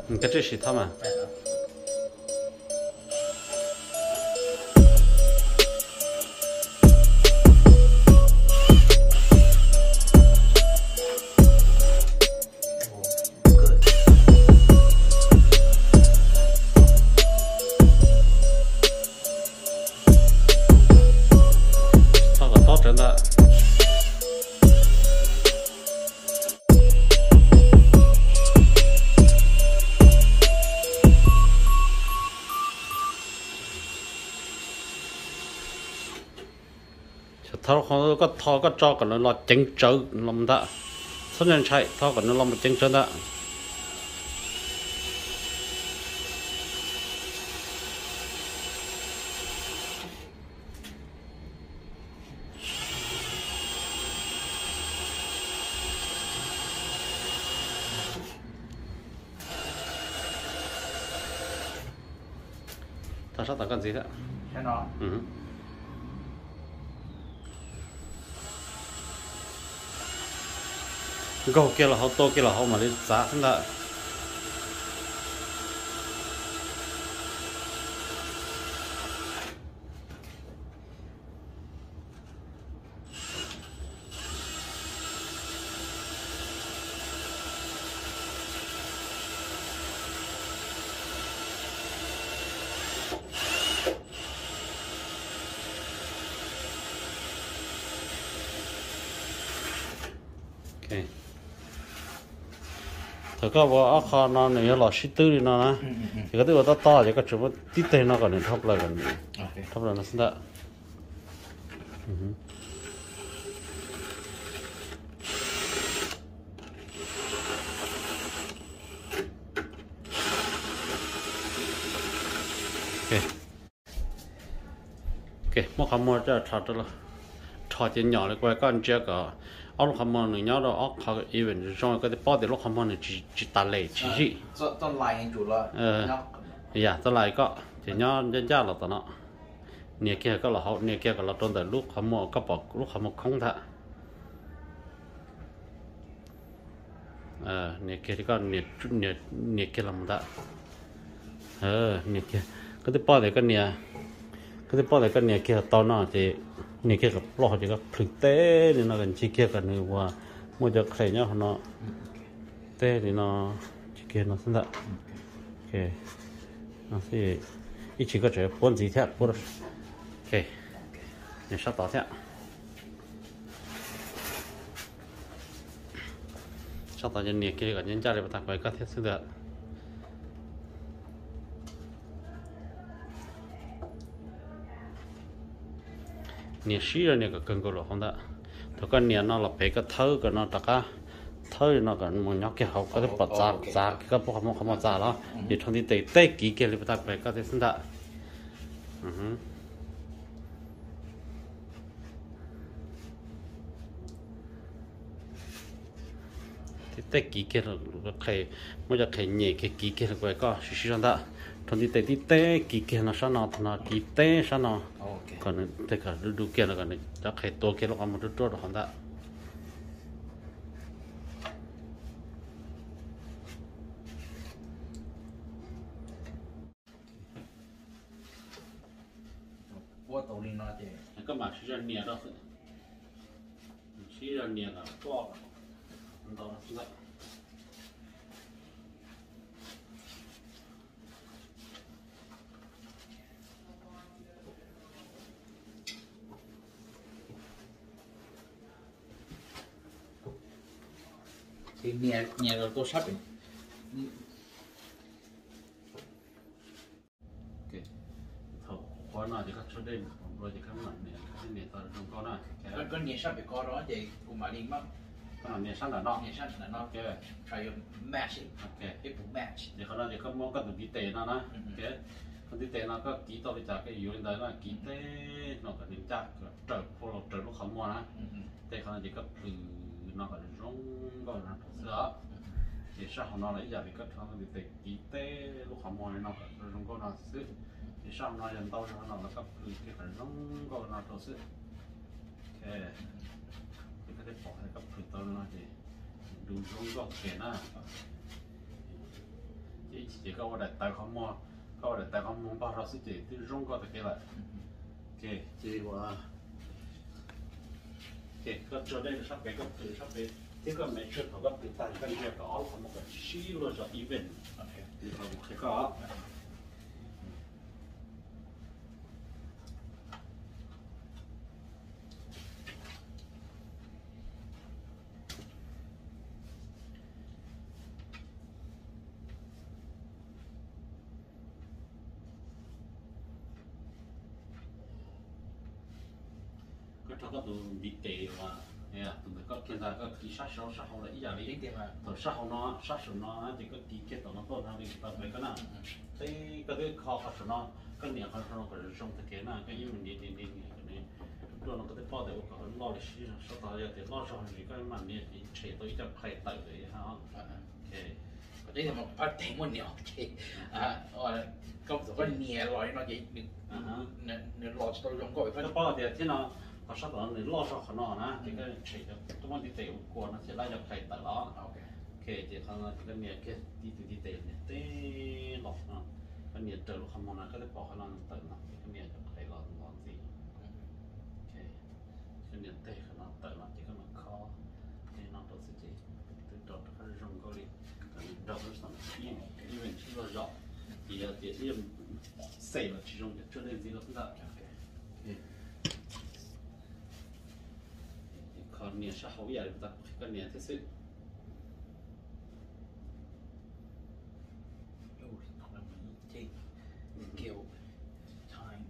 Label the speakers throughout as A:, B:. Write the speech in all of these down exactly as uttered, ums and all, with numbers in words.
A: cái chuyện gì thôi mà sao có tốt trên đó thao không có thao có cho cái nó là chính trợ làm đó số nhân chạy thao cái nó làm một chính trợ đó ta sao ta cần gì đó
B: cái nó
A: ừ. Go kia là hậu to kia là hậu mà đi giá thế nào okay. Thật ra vào ác nó này là shit tư đi nó nè thì cái thứ mà ta to thì cái chỗ tít tên nó còn được thắp lại còn thắp lại nó xin đã ok ok một khám mua cho thọ cho là thọ tiền nhỏ lại quay con chưa có ông khám mua nữa nhau đó ông họ even trong cái bao tiền lúc khám mua nữa chỉ chỉ ta lệ chỉ gì
B: tôi lại anh chủ là
A: ờ dạ tôi lại có thì nhau nhân gia là tao nó nè kia có là họ nè kia có là trong đời lúc khám mua có bỏ lúc khám mua không thà ờ nè kia thì có nè nè nè kia làm đó ờ nè kia cái bao tiền cái nè cái bao tiền cái nè kia tao nó thì nè kia gặp lo thì có thực tế thì nó gần chỉ kia gần người qua mua cho khai nhau nó tế thì nó chỉ kia nó sinh ra ok nó sẽ ít chỉ có chuyện bốn gì thế bốn ok để sao tao thế sao tao nhân nè kia gần nhân gia để bắt tay cái thiết sinh ra nè xí rồi nè cái cần cầu không đó, thôi cái nè nó là phải cái thớ cái nó tất cả thớ nó còn một nhóc cái học cái bật ra ra cái bộ không không ra đó, để thông tin tệ tệ kỹ cái liền bắt phải cái thế sinh đó, tệ kỹ cái là cái mới cho cái nhẹ cái kỹ cái là cái có xí xí đó. Thằng đi tây tây kỹ kia nó sao nó nó kỹ tây sao nó còn tất cả đủ kia là còn đã khai tổ kia nó còn một chút rồi không đã
B: qua tàu đi nó thì
A: các bạn sẽ ra nhà đó sẽ ra nhà là to đó là
B: thì nhà nhà rồi tôi sắp rồi
A: ok thầu khóa nào thì các số đêm rồi thì các bạn này cái này tao không có này
B: con con nhà sắp phải có đó thì cũng mà đi mất
A: còn nhà sẵn là nó
B: nhà sắp là nó
A: ok
B: try match
A: ok
B: cái cũng match
A: thìเขาจะเขามองกันถึงกีเตนะนะโอเคคนที่เตนะก็กีต่อไปจากก็อยู่ในนั้นนะกีเตนอกจากนี้จากเจอพวกเราเจอลูกเขามัวนะเตเขาจะก็พลือนอกจากร้องก็นะเสือเดี๋ยวชาของเราเลยอยากก็ทำให้เตกีเตลูกเขามัวนอกจากร้องก็นะซื้อเดี๋ยวชาของเรายันโตของเราแล้วก็พลือที่ร้องก็นะตัวซื้อโอเคก็ได้บอกให้กับพลือตอนนั้นที่ดูร้องก็เขียนนะ chỉ có ở đây tại không mua có ở đây tại không mua bao giờ sẽ chỉ thì rong có thể cái lại ok chỉว่าโอเคก็จะได้สักไปก็คือสักไปที่ก็ไม่เชื่อเขาก็ติดตั้งกันเรียกก็เอาทำกับชี้เราจะอีเวนต์ที่เขาเคยก็ก็ถ้าก็ดูดีเทลว่าเนี่ยตรงนี้ก็现在ก็กี่杀手杀好了一样的
B: 一点嘛，
A: ตัว杀好呢杀手呢这个几个到那多那里到那个呢这个这靠杀手呢跟年好手个人生的给呢跟因为年年年年个呢ตัวนั้นก็ได้พอแต่ว่าเขาล่อเลยชี้สตาร์ทแต่ล่อสองนี่ก็มันเนี่ยเฉยตัวจะไผ่เต๋อเลยฮะโอเค
B: đấy là một phát triển một nhiều thì à rồi công sự có nhiều loại nó chỉ được nên loại tôi dùng gọi
A: ก็
B: phải
A: พอแต่ที่เนาะเขาสักตอนนี้ล่อสองขนอนะที่ก็เฉยตัวมันที่เตะกวนนะจะได้จะไผ่เต๋อล้อ
B: ok
A: โอเคที่เขาที่ก็เนี่ยแค่ที่ที่เตะเนี่ยเตะหลอกนะก็เนี่ยเจอลูกคำมองนะก็ได้บอกเขานอนเต๋อนะที่ก็เนี่ยจะไผ่ล้อล้อสิโอเคก็เนี่ยเตะขนอเต๋อนะที่ก็มันคอที่นอนตัวสิจีที่ดอกเขาจะรงก็เลยดอกมันสั่งที่因为是个绕，也也也塞了其中的，这类这个很大。嗯，靠年是好一点的，个年才是。
B: kiểu time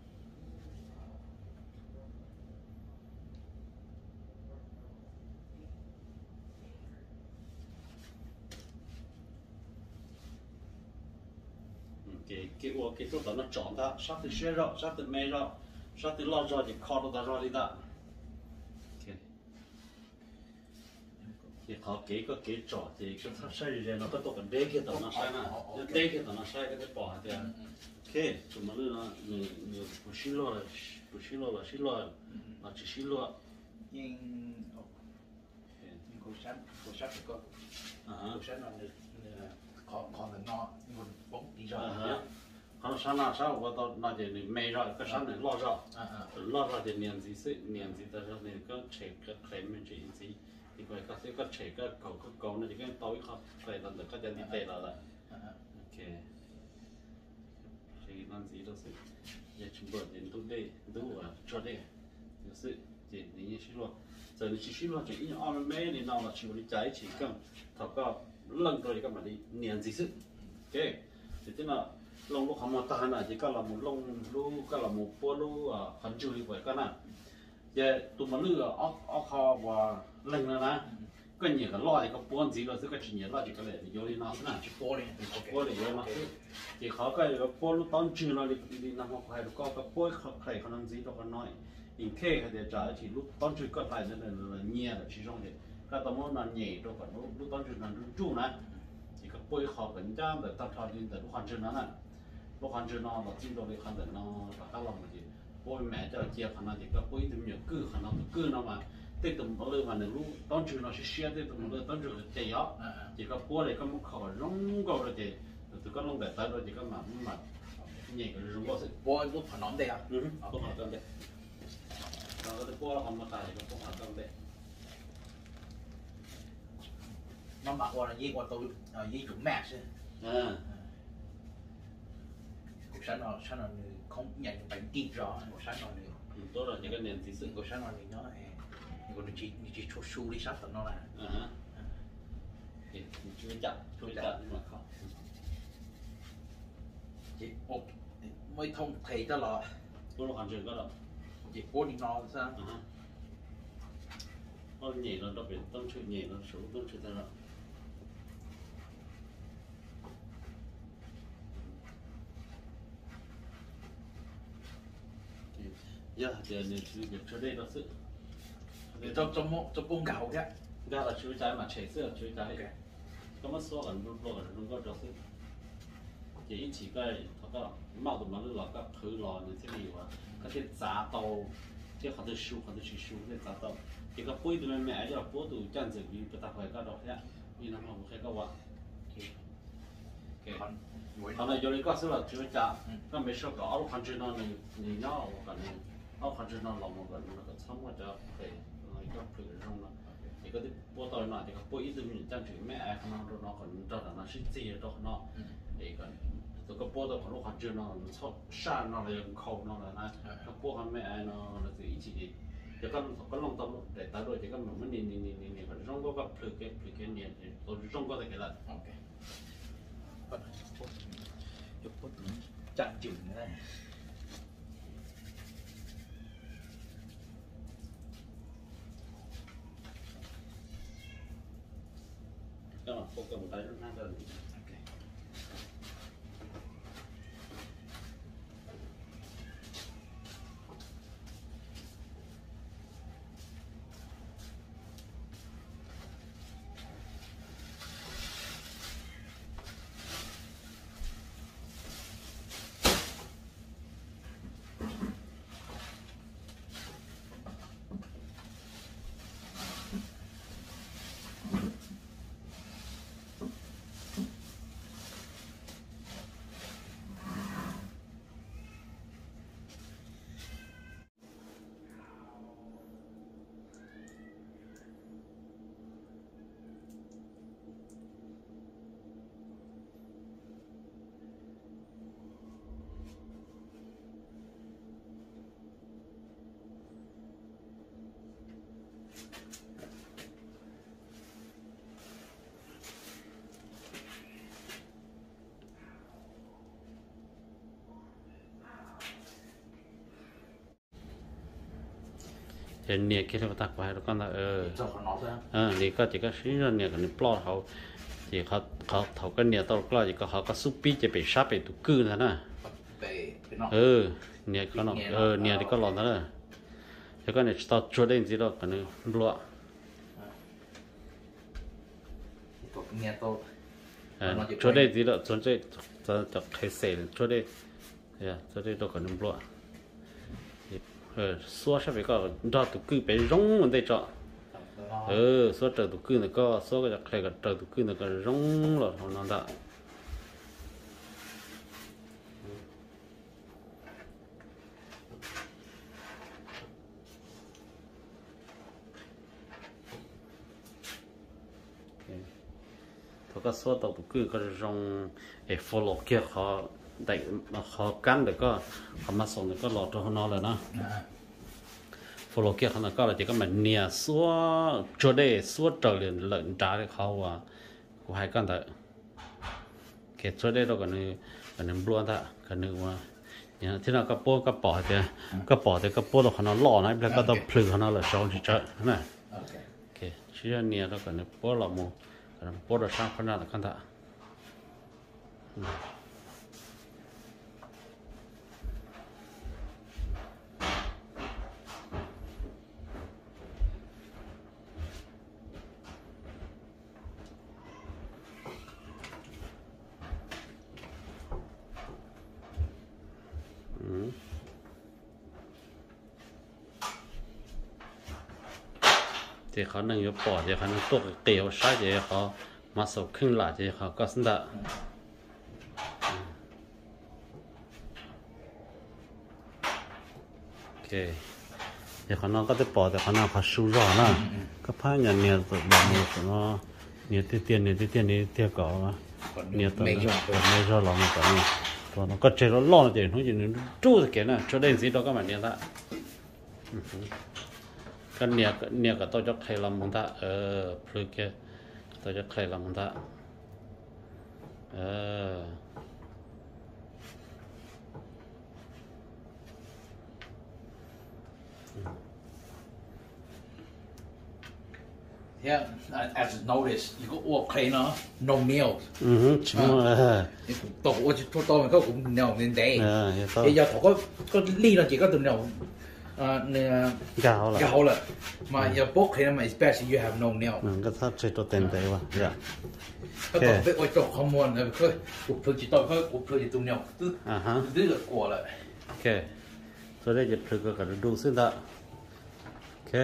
A: cái cái ô cái chỗ đó nó chọn ta sát từ xe rồi sát từ mê rồi sát từ lo rồi thì khó được ta rồi đi ta thì khó cái có cái chọn thì cái thắt sai rồi nó có tổ cái đế cái đó nó sai nè đế cái đó nó sai cái cái bỏ thì ok chúng mình nó người người不许落了不许落了许落nó chỉ许落
B: nhưng nhưng cô sát cô sát có cô sát là còn còn là nó nguồn bóng đi ra
A: hắn sáng nào sáng我到那点你没着，个sáng này lo着，lo着的年纪是年纪的时候，那个车个开门这一次，你个个这个车个狗个狗呢，就跟到一下开到那个点你对了了，OK，这个年纪都是也全部人都得都啊做的，就是这你也是说，这你只是说这一二每年闹了，去我哋在一起跟，他个愣到一个嘛的年纪是，OK，就这那。 lông lúc không ta là chỉ có là một lông lúc có là một bó lúc khẩn trương như vậy cái này giờ tụi mình lừa ốc ốc kho và lên nữa nè cái nhiều cái loại cái bón gì rồi cái chuyện nhiều loại chỉ cái này thì vô đi nó nè
B: chỉ bó đi
A: bó đi vô nó chỉ khó cái cái bó lúc tóm chưa nó đi đi nằm học hay có cái bó khởi khả năng gì đó còn nói in kê hay để trả chỉ lúc tóm chưa có lại nên là nhẹ là chỉ trong đấy cái tóm nó là nhẹ đó còn lúc lúc tóm chưa là trụ nè chỉ cái bó khó vẫn chăm để tập thao đi để lúc hoàn chỉnh nó nè lúc hoàn chỉnh nó là chính đồ để hoàn chỉnh nó và các lòng gì bố mẹ cho chia khả năng thì các bố tìm nhiều cư khả năng cư nó mà tết tụm bao lâu mà nếu lúc tóm chưa nó sẽ xe tết tụm bao lâu tóm chưa chạy gió chỉ các bố này các mức khó rong cầu rồi thì từ các lông để tới rồi thì các mà mà nhẹ cái rong cầu sẽ
B: bố lúc phải nón đây à
A: ừ bố phải nón đây nó cái bố là không có tài thì bố phải nón đây
B: nó mặc qua là gì qua tôi gì cũng mẹ chứ
A: à
B: cuộc sống nó sao nó không nhận được bệnh tim rõ cuộc sống nó nữa
A: tốt rồi những cái nền thì sự
B: cuộc sống nó thì nó còn chỉ chỉ cho su đi sát nó là
A: à thì chưa chặt chưa chặt nhưng mà không
B: chỉ một mới thông thầy cho là
A: tôi là hoàn chỉnh cái đó
B: chỉ cố đi nó sao
A: nó nhẹ nó đặc biệt tâm sự nhẹ nó số tâm sự thế nào giờ giờ nên chú việc cho đây đó sự
B: cho cho mộ cho bông gạo thế
A: ra là chú trái mà chảy sữa chú trái có mất số ẩn luôn luôn luôn có được sự chỉ chỉ cái thằng cái mạo tụi nó là các thứ lò như thế này và các cái giá tàu cái họ được sưu họ được chỉ sưu cái giá tàu thì các bôi tụi nó mẹ cho bố tụi chân dự bị người ta phải các đó thế vì nó không phải các bạn 他那有的个是了，就家，那没事个，俺看着那你你要我感觉，俺看着那老么个那个草么子配，那一个配个种了，一个的播到那这个播一直没讲究，没爱看那种那可能这那是这些都那，那个这个播到可能看着那草山那里靠那了那，那播还没爱那那就一起的。จะก็ก็ลองตลอดแต่ตลอดจะก็เหมือนมันนี่นี่นี่นี่นี่ก็ร้องก็แบบเพลิดเพลินเพลิดเพลินเนี่ยตัวร้องก็ได้แค่ละโอเค
B: ยกปุ๊บจัดจุ่มได้
A: ก็โปรแกรมได้น่าจะดีเห็นเนี่ยคิดว่าตักไปแล้วก็นะเออเออนี่ก็จะก็ชิ้นเนี่ยก็นี่ปลอดเขาที่เขาเขาเขาก็เนี่ยตลอดก็จะก็เขาก็ซุปปี้จะไปชาไปตุกกืนนะนะเออเนี่ยก็เนาะเออเนี่ยที่ก็หลอนนะแล้วก็เนี่ยตอนช่วยได้จริงๆแล้วก็เนี่ยบลัวเออช่วยได้จริงๆแล้วจนจะจะจะใครเสียช่วยได้เนี่ยช่วยได้แล้วก็เนี่ยบลัวờ xóa sao phải có cho tụi cứ phải rong mình đây cho ờ xóa chờ tụi cứ này có xóa cái cái cái chờ tụi cứ này có rong là nó đã thôi có xóa tụi cứ có rong để follow kia họ đại họ cắn được có họ mà sống được có lọt cho nó là nó follow kia họ có là chỉ có mình nia xóa cho đây xóa trở liền lợn trả được họ à của hai con thợ cái cho đây đâu còn này còn này buôn thợ còn này mà nhà thế nào cái bố cái bỏ thì cái bỏ thì cái bố đó họ nó lò này bây giờ cái tao phơi họ nó là sao chỉ chơi này ok chỉ là nia đó còn này bố là một còn bố đó sang con nào là con thợ thìเขาหนึ่งอยู่ปอดที่เขาหนึ่งตัวเกี่ยวใช่ที่เขามาสอบขึ้นหลายที่เขาก็สันดะโอเคที่เขาน้องก็จะปอดแต่เขาน้องเขาสู้รอนะก็พายเนี่ยเนี่ยตัวบางคนเนาะเนี่ยที่เตี้ยเนี่ยที่เตี้ยนี่เตี้ยก่อเนี่ยตัวไม่รอดหรอกตัวนี้ตัวน้องก็เจอร้อนเดี๋ยวน้องจะนึกจู้สักแก่นะช่วยได้สิเราก็มาเนี่ยละก็เนี่ยเนี่ยก็ต้องจะใครลำมึงท่าเออพลึกแกต้องจะใครลำมึงท่าเออ
B: Yeah, as notice, you got all clean, no, no nails.
A: Ừ, chứ mà.
B: Tổ tôi tôi tôi mình có cũng nail nên đấy.
A: À,
B: bây giờ có có ly là chỉ có từ nail, à,
A: gạo là.
B: Gạo là, mà giờ bốc clean mà especially you have no nail.
A: Ừ, cái thắt chơi tôi tên đấy mà, dạ.
B: Cái tổ với ôi tổ không muốn là cái cục phơi chỉ tôi cái cục phơi chỉ từ nail, từ từ là quả lại.
A: Ok, rồi đây chỉ phơi cái đủ xinh đó. Ok.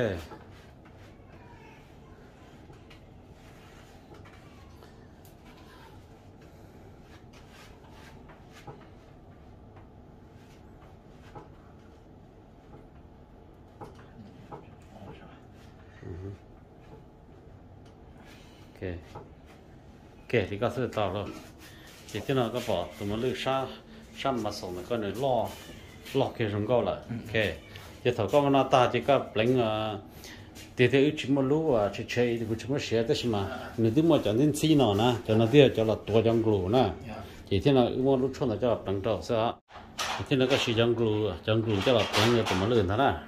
A: ok ok thì có sự tao rồi thì thế nào có bỏ tụi mình lưu sa sa mà sống là con này lo lo cái rồng câu là ok thì thầu con nó ta chỉ có lấy thì thì chỉ một lúa à chỉ chơi thì cũng chỉ một sợi thế mà nếu tí mà chọn đến xí nào nè cho nó tiếc cho là tua trong glue nè thì thế nào một lúc trước là cho bằng trâu sao thì thế nào có sử dụng glue trong glue cho là bằng người tụi mình luyện thế nào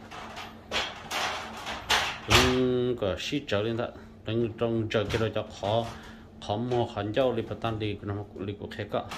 A: bằng cái xí trở lên đó bằng trong trở cái đó cho khó khó mua khó giao đi bắt tan đi nó đi cũng khác cả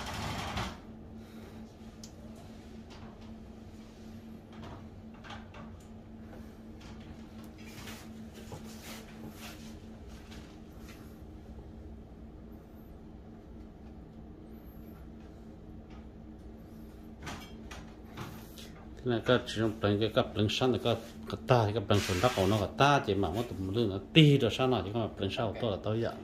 A: này cái trong bên cái cái bên sân cái cái ta cái bên sân đất của nó cái ta chỉ mà nó tụm lưng nó ti rồi sao nào chỉ có bên sau tôi là tôi vậy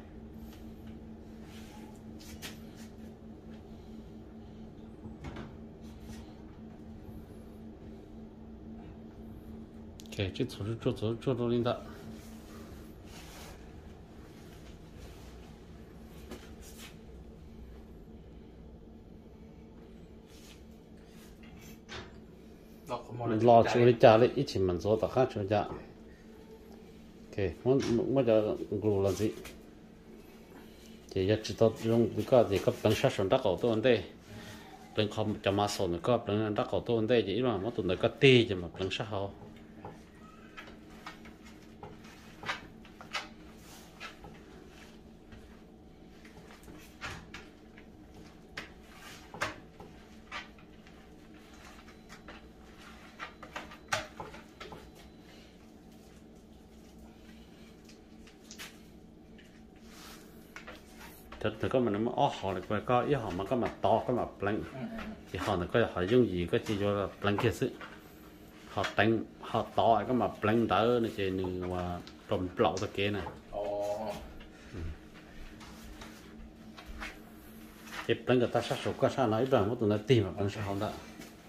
A: ok chỉ做做做做做领导lo处理家里一起满足的哈处理家 ok 我我就录了这这也知道用这个这个本身上打好多问题เป็นคอมจะมาสอนก็เป็นรักเขาตัวได้จีว่ามันตัวไหนก็ตีจะมาเป็นสักเขาแต่แต่ก็มันมันอ้อหอเลยก็อีหอมันก็มาตอก็มาปลังอีหอเนี่ยก็หอยุ่งยีก็จีว่าปลังเกี่ยซึหอแต่งหอตอก็มาปลังเด้อในเจนึงว่าปลอมเปล่าตะเกียน่ะเก็บปลังกับตาชักสุกก็ชาหน่อยบ้างว่าตัวนั้นตีมาปลังชาเขาได้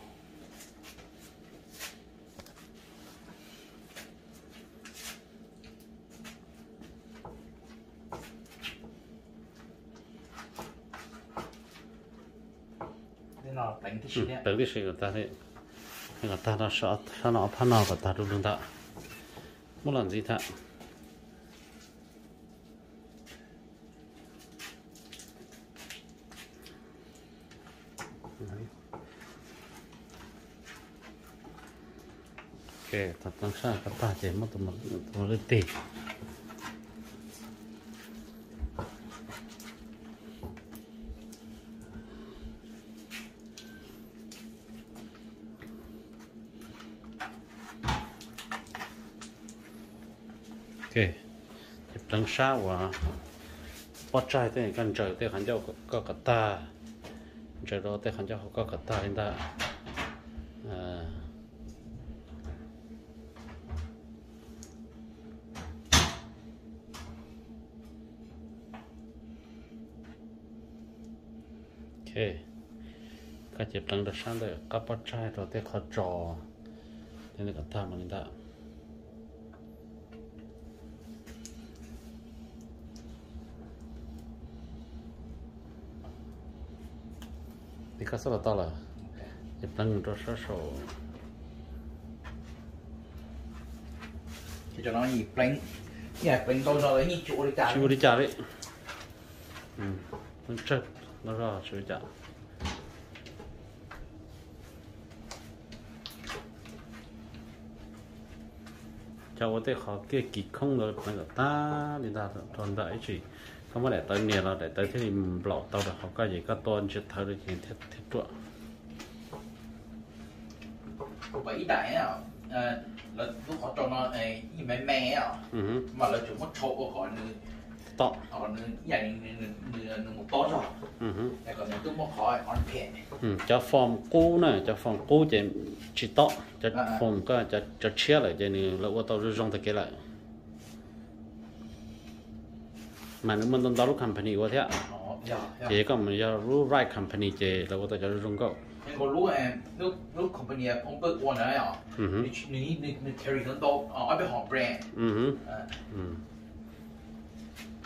A: 等的是个大的，那个大的少，他那他那个大都能大，木兰子他。OK， 他当上个大节目怎么怎么的对。ok chụp đằng sau và bắt trai thế cần trời thế khán châu có cả ta trời đó thế khán châu có cả ta hiện ta à ok cái chụp đằng sau đấy các bắt trai rồi thế khó trò thế là cả ta mà hiện ta thì có số là to là chụp đăng cho số số
B: thì cho nó nhịp đánh nhịp đánh to rồi nhịp chỗ đi trả
A: chỗ đi trả đấy ừ nó chết nó ra chỗ đi trả cháu có thể khó kia kỹ không rồi phải là ta đi ra toàn đại chỉ không có để tới nhà là để tới thế thì lọ tao được học cái gì các tôn chưa thấy được thì thiết thiết trọ
B: của bảy đại à là lúc họ cho nó này như mấy mẹ à mà là chúng mất trộn của họ nữa
A: to
B: họ nữa dạy nữa một to rồiแต่ก่อนเนี่ยตู้มอคอยออนเพน
A: จะฟอร์มกู้นะจะฟอร์มกู้จะชิโตจะฟอร์มก็จะจะเชื่อเลยจะนี่แล้วว่าต้องรู้ตะเกียเลยมันมันต้องรู้ company ว่าเท่าเจ๊ก็มันจะรู้ right company เจ๊แล้วว่าต้องจะรู้ก็
B: ยังก็รู้เองรู้รู้ company ผมเปิดวันไหนอ่ะนี่นี่นี่นี่ carry กันโตอ๋อไปหอมแบรนด์อืมอืม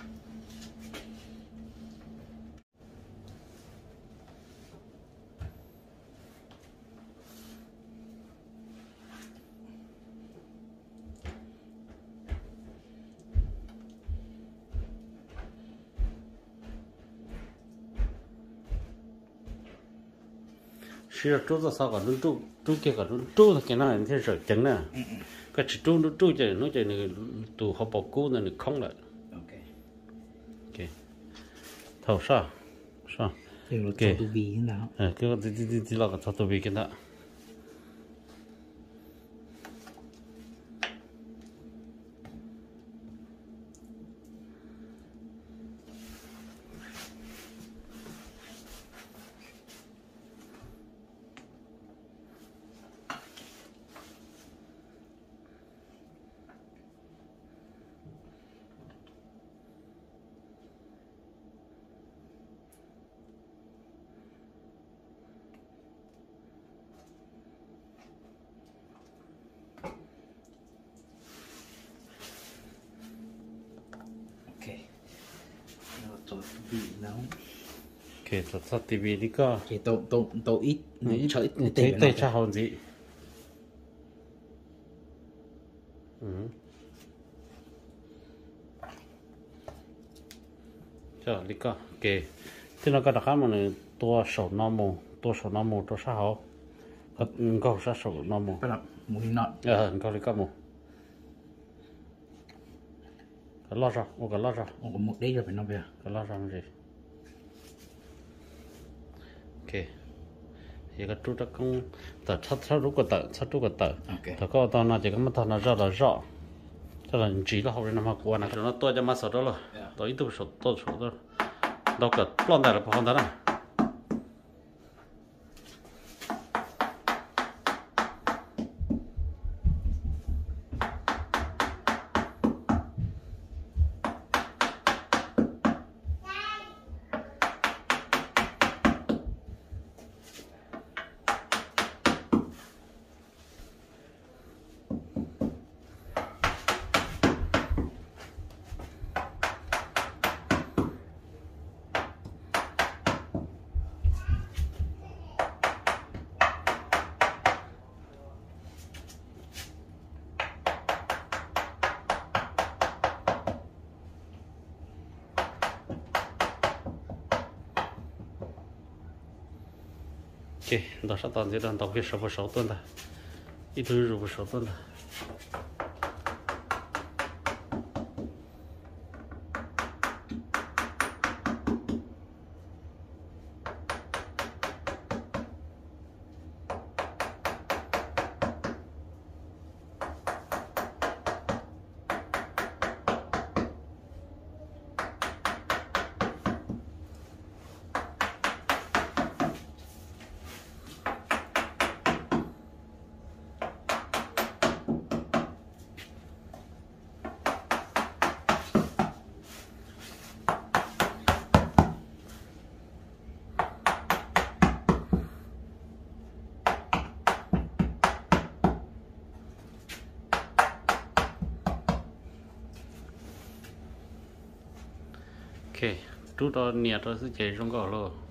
A: xưa chú ra sao còn chú chú kia còn chú cái nào thì sợ chấn nè cái chỉ chú chú chơi nó chơi này tụ họ bỏ cú này không lại
B: ok
A: ok thầu sao sao
B: ok tụ bì thế nào
A: ờ cái cái cái cái là cái tụ bì cái đó
B: tụ bì nấu
A: ok tụ tụ tivi đi cơ
B: ok tụ tụ tụ ít
A: ít
B: chơi ít
A: tệ tệ cha hồn gì ừ cho đi cơ ok thế nó có đặc mà này tua sổ nôm mù tua sổ nôm mù tua sao hổ có có sao sổ nôm mù
B: phải là mùi nọ
A: ờ có đi cơ mù cái lo ra ô cái lo ra
B: có một đấy rồi phải nó về
A: cái lo ra gì ok thì cái chú chắc cũng tờ sát sát rút cái tờ sát rút cái tờ
B: ok
A: tờ có tao nói chỉ có mất thằng nó ra là rõ cho là chỉ là học đến năm học qua này nó tôi cho mà sợ đó rồi tôi ít tôi sợ tôi sợ đó đâu cả plan này là không đó này ok đó sẽ toàn sẽ đoàn tàu cái sáu sáu tuần ta ít thứ rồi sáu tuần ta ok chú đó nhà đó sẽ chạy trong gò luôn